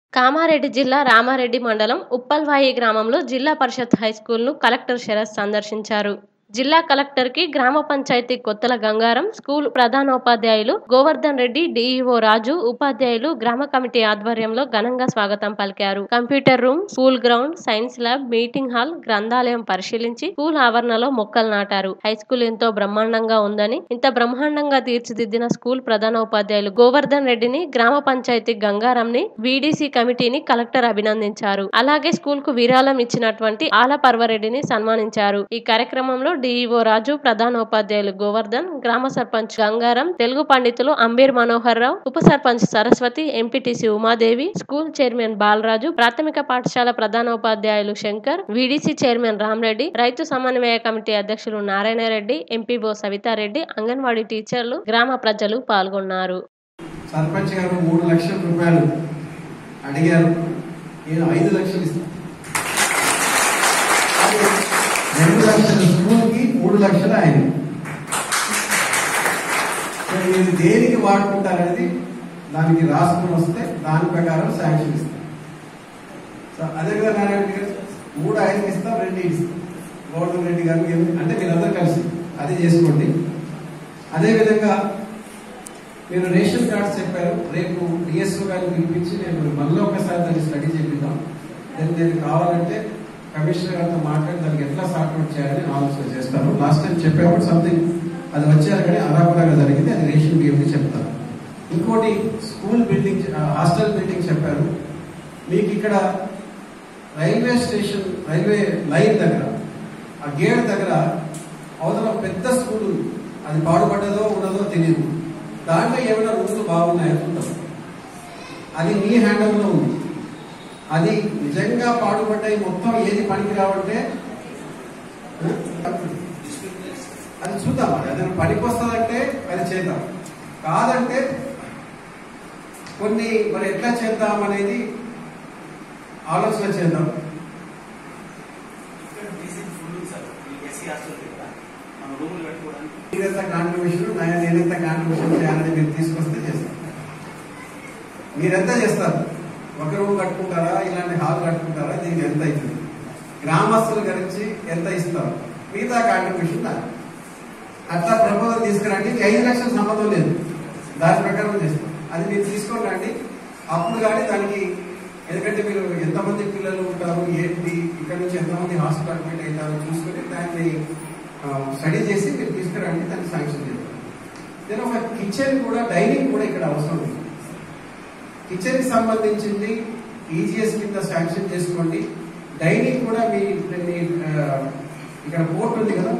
కామారెడ్డి జిల్లా రామారెడ్డి మండలం ఉప్పల్వాయి గ్రామంలో జిల్లా పరిషత్ హైస్కూల్ను కలెక్టర్ శరత్ సందర్శించారు. జిల్లా కలెక్టర్కి గ్రామ పంచాయతీ కొత్తల గంగారం, స్కూల్ ప్రధానోపాధ్యాయులు గోవర్ధన్ రెడ్డి, డిఈఓ రాజు, ఉపాధ్యాయులు గ్రామ కమిటీ ఆధ్వర్యంలో ఘనంగా స్వాగతం పలికారు. Computer room, school ground, science lab, meeting hall, గ్రంథాలయం పరిశీలించి స్కూల్ ఆవరణలో మొక్కలు నాటారు. హైస్కూల్ ఎంతో బ్రహ్మాండంగా ఉందని, ఇంత బ్రహ్మాండంగా తీర్చిదిద్దిన స్కూల్ ప్రధానోపాధ్యాయులు గోవర్ధన్ రెడ్డిని, గ్రామ పంచాయతీ గంగారంని, వీడీసీ కమిటీని కలెక్టర్ అభినందించారు. అలాగే స్కూల్ కు విరాళం ఇచ్చినటువంటి ఆలపర్వరెడ్డిని సన్మానించారు. ఈ కార్యక్రమంలో డిఈఓ రాజు, ప్రధానోపాధ్యాయులు గోవర్ధన్, గ్రామ సర్పంచ్ గంగారం, తెలుగు పండితులు అంబీర్ మనోహర్ రావు, ఉప sarpanch Saraswathi, MPTC Umadevi, school chairman Balaraju, ప్రాథమిక పాఠశాల ప్రధానోపాధ్యాయులు శంకర్, వీడీసీ చైర్మన్ రామరెడ్డి, రైతు సమన్వయ కమిటీ అధ్యక్షులు నారాయణరెడ్డి, ఎంపీఓ సవితారెడ్డి, అంగన్వాడీ టీచర్లు, గ్రామ ప్రజలు పాల్గొన్నారు. సర్పంచ్ గారు 3 లక్షల రూపాయలు అడిగారు. నేను 5 లక్షలు ఇస్తాను. 2 లక్షల స్కూల్కి 3 లక్షలు ఆయన. మీరు దేనికి వాడుకుంటారనేది దానికి రాసుకుని వస్తే దాని ప్రకారం శాంక్షన్ ఇస్తాం. సో అదే కదా నారాయణ గారు 3 ఆయనకి ఇస్తాం, 2 ఇస్తాం. గోవర్ధన్ రెడ్డి గారు అంటే మీరందరూ కలిసి అదే చేసుకోండి. అదేవిధంగా మీరు రేషన్ కార్డ్స్ చెప్పారు. రేపు డిఎస్ఓ గారిని పిలిపించి నేను మళ్ళీ ఒకసారి దాన్ని స్టడీ చేపిద్దాం. నేను కావాలంటే కమిషనర్ గారితో మాట్లాడి దానికి ఎట్లా సార్ట్అవుట్ చేయాలని ఆలోచన చేస్తాను. లాస్ట్ టైం చెప్పేప్పుడు సంథింగ్ అది వచ్చారు కానీ అరాపరాగా జరిగింది. అది రేషన్ బియ్యంకి చెప్తాను. ఇంకోటి స్కూల్ బిల్డింగ్, హాస్టల్ బిల్డింగ్ చెప్పారు. మీకు ఇక్కడ రైల్వే స్టేషన్, రైల్వే లైన్ దగ్గర ఆ గేట్ దగ్గర అవతల పెద్ద స్కూల్ ఉంది. అది పాడుపడ్డదో ఉన్నదో తెలియదు. దాంట్లో ఏమైనా రూమ్స్ బాగున్నాయో చూద్దాం. అది మీ హ్యాండల్లో ఉంది. అది నిజంగా పాడుపడ్డాయి మొత్తం ఏది పనికి రావంటే అది చూద్దాం. అది పనికి వస్తుందంటే అది చేద్దాం, కాదంటే కొన్ని మరి ఎట్లా చేద్దాం అనేది ఆలోచన చేద్దాం. మీరెంత కాంట్రిబ్యూషన్, నేనెంత కాంట్రిబ్యూషన్ చేయాలని మీరు తీసుకొస్తే చేస్తాం. మీరెంత చేస్తారు? ఒక రూమ్ కట్టుకుంటారా, ఇలాంటి హాల్ కట్టుకుంటారా, దీనికి ఎంత అవుతుంది? గ్రామస్తుల గురించి ఎంత ఇస్తారు? మిగతా కాంట్రిబ్యూషన్ అట్లా ప్రపోజల్ తీసుకురండి. 5 లక్షల సంబంధం లేదు, దాని ప్రకారం చేస్తాం. అది మీరు తీసుకొని రండి. అప్పుడు కానీ దానికి, ఎందుకంటే మీరు ఎంతమంది పిల్లలు ఉంటారు, ఏంటి, ఇక్కడ నుంచి ఎంతమంది హాస్టల్ అడ్మిట్ అవుతారో చూసుకుని దాన్ని స్టడీ చేసి మీరు తీసుకురండి. దాన్ని శాంక్షన్ చేస్తాం. నేను ఒక కిచెన్ కూడా, డైనింగ్ కూడా ఇక్కడ అవసరం ఉంది. కిచెన్ కి సంబంధించింది ఈజీఎస్ కింద శాంక్షన్ చేసుకోండి. డైనింగ్ కూడా మీ ఇక్కడ పోర్ట్ ఉంది కదా,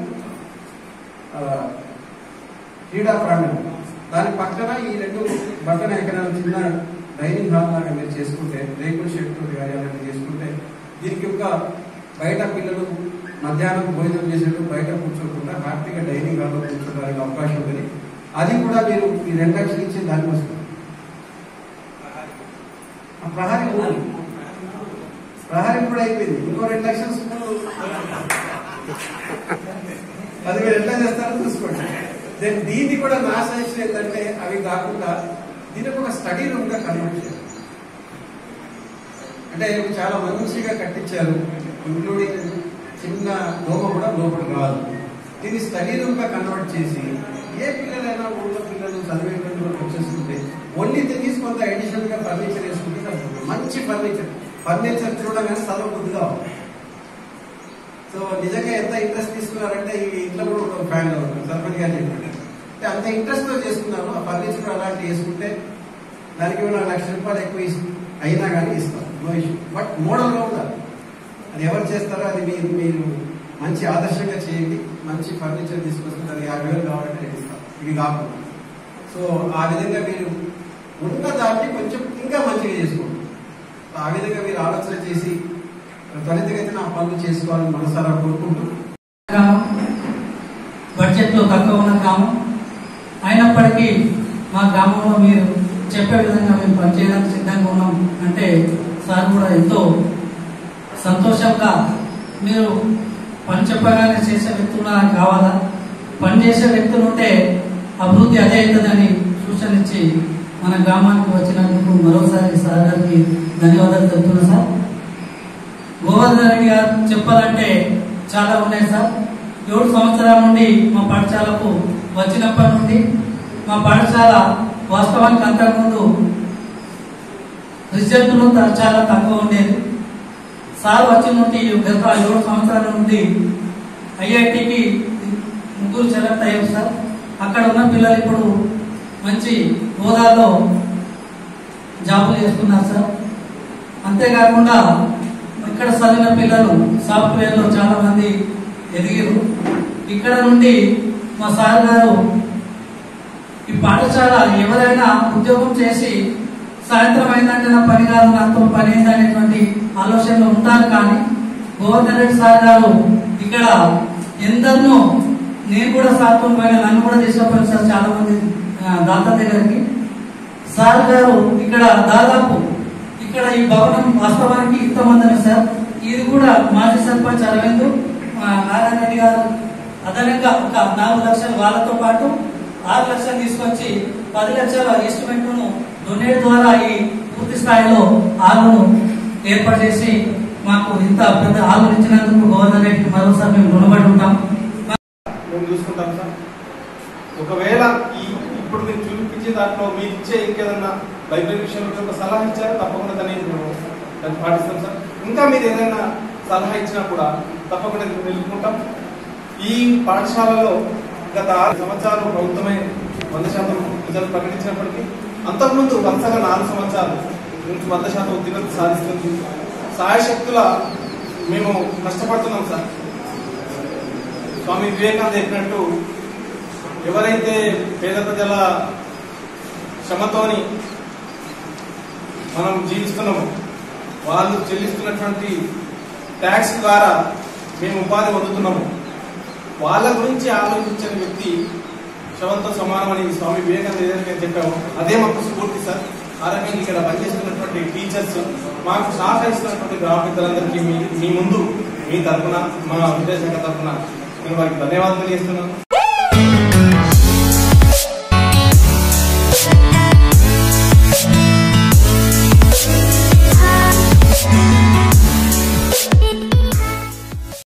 క్రీడా ప్రాంగణం, దాని పక్కన ఈ 2 పక్కన ఎక్కడ చిన్న డైనింగ్ హాల్ లాగా మీరు చేసుకుంటే, రేకుల షెడ్ కానీ అలాంటి చేసుకుంటే, దీనికి ఒక బయట పిల్లలు మధ్యాహ్నం భోజనం చేసేటప్పుడు బయట కూర్చోకుండా హ్యాపీగా డైనింగ్ హాల్లో కూర్చోడానికి అవకాశం ఉంది. అది కూడా మీరు ఈ 2 లక్షలు ఇచ్చి దానికి వస్తుంది. ప్రహారీ కూడా అయిపోయింది. ఇంకో 2 లక్షలు స్కూల్, అది మీరు ఎట్లా చేస్తారో చూసుకోండి. దీన్ని కూడా నా సజెషన్ ఏంటంటే, అవి కాకుండా దీనికి ఒక స్టడీ రూమ్ గా కన్వర్ట్ చేయాలి. అంటే చాలా మంచిగా కట్టించారు, ఇంక్లూడింగ్ చిన్న దోమ కూడా లోపలికి రాదు. దీన్ని స్టడీ రూమ్ గా కన్వర్ట్ చేసి ఏ పిల్లలైనా ఊళ్ళో పిల్లలు చదివే పిల్లలు వచ్చేస్తుంటే ఓన్లీ తిరిగి కొంత అడిషనల్ గా ఫర్నిచర్ వేసుకుంటే సరిపోతుంది. మంచి ఫర్నిచర్ చూడగానే చదువు బుద్ధిగా ఉంది. సో నిజంగా ఎంత ఇంట్రెస్ట్ తీసుకున్నారంటే ఈ ఇంట్లో కూడా ఒక ఫ్యాన్ లో ఉంటుంది. సర్పంచ్ గారు చెప్పండి, అంటే అంత ఇంట్రెస్ట్ తో చేసుకున్నాను. ఆ ఫర్నిచర్ అలాంటివి వేసుకుంటే దానికి 1 లక్ష రూపాయలు ఎక్కువ అయినా కానీ ఇస్తాం, నో ఇష్యూ. బట్ మోడల్ గా ఉండాలి. అది ఎవరు చేస్తారో అది మీరు మంచి ఆదర్శంగా చేయండి. మంచి ఫర్నిచర్ తీసుకొస్తే దానికి 50,000 కావాలంటే నేను ఇస్తాను, ఇవి కాకుండా. సో ఆ విధంగా మీరు ఉన్న దాన్ని కొంచెం ఇంకా మంచిగా చేసుకోండి. ఆ విధంగా మీరు ఆలోచన చేసి త్వరితగతిన ఆ పనులు చేసుకోవాలని మనసారా కోరుకుంటూ, బడ్జెట్ లో తక్కువ ఉన్న గ్రామం అయినప్పటికీ మా గ్రామంలో మీరు చెప్పే విధంగా మేము పనిచేయడానికి సిద్ధంగా ఉన్నాం అంటే సార్ కూడా ఎంతో సంతోషంగా, మీరు పని చెప్పగానే చేసే వ్యక్తులు కావాలా, పని చేసే వ్యక్తులు ఉంటే అభివృద్ధి అదే అవుతుందని సూచన ఇచ్చి మన గ్రామానికి వచ్చినందుకు మరోసారి సార్ గారికి ధన్యవాదాలు చెప్తున్నా సార్. గోవర్ధన్ రెడ్డి గారు చెప్పాలంటే చాలా ఉన్నాయి సార్. 7 సంవత్సరాల నుండి మా పాఠశాలకు వచ్చినప్పటి నుండి మా పాఠశాల వాస్తవానికి అంతకుముందు రిజల్ట్లు చాలా తక్కువ ఉండేది. సార్ వచ్చి నుండి గత 7 సంవత్సరాల నుండి ఐఐటికి 3 సెలెక్ట్ అయ్యారు సార్. అక్కడ ఉన్న పిల్లలు ఇప్పుడు మంచి హోదాలో జాబులు చేస్తున్నారు సార్. అంతేకాకుండా ఇక్కడ చదివిన పిల్లలు సాఫ్ట్వేర్లో చాలా మంది ఎదిగారు. ఇక్కడ నుండి మా సార్ గారు ఈ పాఠశాల ఎవరైనా ఉద్యోగం చేసి సాయంత్రం అయిందంటే నా పని కాదు, నాతో పని అయింది అనేటువంటి ఆలోచనలో ఉంటారు. కానీ గోవర్ధన్ రెడ్డి సార్ గారు ఇక్కడ ఎందరినో, నేను కూడా సార్తో పోయినా, నన్ను కూడా తీసుకుపోయాను సార్ చాలా మంది దాతల దగ్గరికి. సార్ గారు ఇక్కడ దాదాపు ఇక్కడ ఈ భవనం వాస్తవానికి ఇంతమంది సార్. ఇది కూడా మాజీ సర్పంచ్ అరవింద్ నారాయణ రెడ్డి గారు అదనంగా ఒక 4 లక్షలు వాళ్ళతో పాటు 6 లక్షలు తీసుకొచ్చి 10 లక్షల ఎస్టిమేట్ ను డొనేట్ ద్వారా ఈ పూర్తి స్థాయిలో హాలును ఏర్పాటు చేసి మాకు ఇంత పెద్ద హాలు ఇచ్చినందుకు గోవర్ధన్ రెడ్డికి మరోసారి మేము రుణపడి ఉంటాం. మేము చూసుకుంటాం సార్. ఒకవేళ ఇప్పుడు మీరు చూపించే దాంట్లో మీరు ఇచ్చే ఇంకేదన్నా లైబ్రరీ విషయంలో ఒక సలహా ఇచ్చారో తప్పకుండా దాన్ని పాటిస్తాం సార్. ఇంకా మీరు ఏదైనా సలహా ఇచ్చినా కూడా తప్పకుండా నిలుపుకుంటాం. ఈ పాఠశాలలో గత 6 సంవత్సరాలు ప్రభుత్వమే 100% రిజల్ట్ ప్రకటించినప్పటికీ అంతకుముందు వరుసగా 4 సంవత్సరాలు నుంచి 100% ఉత్తీర్ణత సాధిస్తుంది. సాయశక్తుల మేము కష్టపడుతున్నాం సార్. స్వామి వివేకానంద చెప్పినట్టు ఎవరైతే పేద ప్రజల శ్రమతోని మనం జీవిస్తున్నామో వాళ్ళు చెల్లిస్తున్నటువంటి ట్యాక్స్ ద్వారా మేము ఉపాధి పొందుతున్నాము. వాళ్ళ గురించి ఆలోచించిన వ్యక్తి శవంతో సమానమని స్వామి వివేకానంద ఏదైతే చెప్పామో అదే మాకు స్ఫూర్తి సార్. ఆ రకంగా ఇక్కడ పనిచేస్తున్నటువంటి టీచర్స్, మాకు సహకరిస్తున్నటువంటి గ్రామ పెద్దలందరికీ మీ ముందు మీ తరఫున, మా విద్యాశాఖ తరఫున నేను వారికి ధన్యవాదాలు చేస్తున్నాను.